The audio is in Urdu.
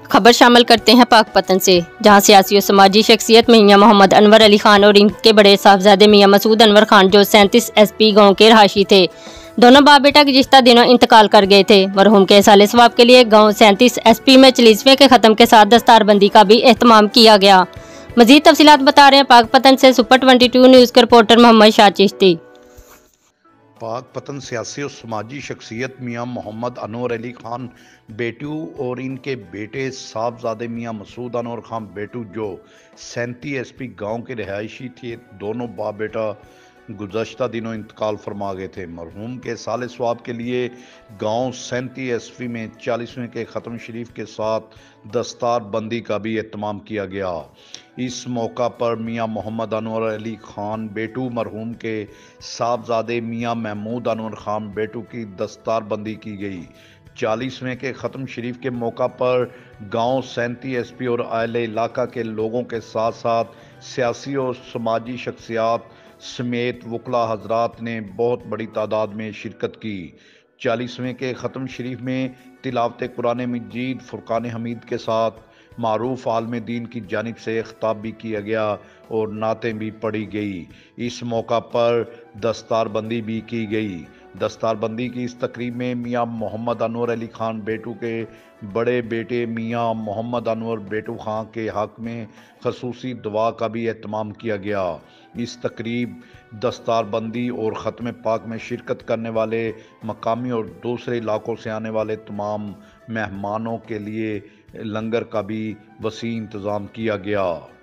خبر شامل کرتے ہیں پاک پتن سے، جہاں سیاسی و سماجی شخصیت میاں محمد انور علی خان اور ان کے بڑے صاحبزادے میاں مسعود انور خان جو 37 ایس پی گاؤں کے رہائشی تھے، دونوں باپ بیٹا گزشتہ دنوں انتقال کر گئے تھے۔ مرحوم کے اصالِ ثواب کے لیے گاؤں 37 ایس پی میں 40ویں کے ختم کے ساتھ دستار بندی کا بھی اہتمام کیا گیا۔ مزید تفصیلات بتا رہے ہیں پاک پتن سے سپر 22 نیوز کے رپورٹر محمد شاہ چشتی۔ پاک پتن سیاسی اور سماجی شخصیت میاں محمد انور علی خان بیٹو اور ان کے بیٹے صاحبزادے میاں مسعود انور خان بیٹو جو 37 ایس پی گاؤں کے رہائشی تھے، دونوں باپ بیٹا گزشتہ دنوں انتقال فرما گئے تھے۔ مرحوم کے سال ثواب کے لیے گاؤں 37 ایس پی میں 40ویں کے ختم شریف کے ساتھ دستار بندی کا بھی اہتمام کیا گیا۔ اس موقع پر میاں محمد انور علی خان بیٹو مرحوم کے صاحبزادے میاں محمود انور خان بیٹو کی دستار بندی کی گئی۔ 40ویں کے ختم شریف کے موقع پر گاؤں 37 ایس پی اور اہل علاقہ کے لوگوں کے ساتھ ساتھ سیاسی اور سماجی شخصیات سمیت وکلاء حضرات نے بہت بڑی تعداد میں شرکت کی۔ 40ویں کے ختم شریف میں تلاوت قرآن مجید فرقان حمید کے ساتھ معروف عالم دین کی جانب سے خطاب بھی کیا گیا اور نعتیں بھی پڑھی گئی۔ اس موقع پر دستار بندی بھی کی گئی۔ دستار بندی کی اس تقریب میں میاں محمد انور علی خان بیٹو کے بڑے بیٹے میاں محمد انور بیٹو خان کے حق میں خصوصی دعا کا بھی اہتمام کیا گیا۔ اس تقریب دستار بندی اور ختم پاک میں شرکت کرنے والے مقامی اور دوسرے علاقوں سے آنے والے تمام مہمانوں کے لیے لنگر کا بھی وسیع انتظام کیا گیا۔